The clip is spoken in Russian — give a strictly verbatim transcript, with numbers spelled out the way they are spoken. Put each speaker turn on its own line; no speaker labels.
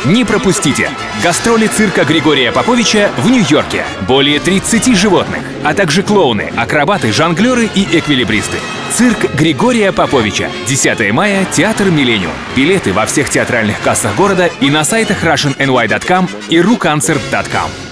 Не пропустите! Гастроли цирка Григория Поповича в Нью-Йорке. Более тридцати животных, а также клоуны, акробаты, жонглеры и эквилибристы. Цирк Григория Поповича. десятое мая, Театр Миллениум. Билеты во всех театральных кассах города и на сайтах russian n y dot com и ru concert dot com.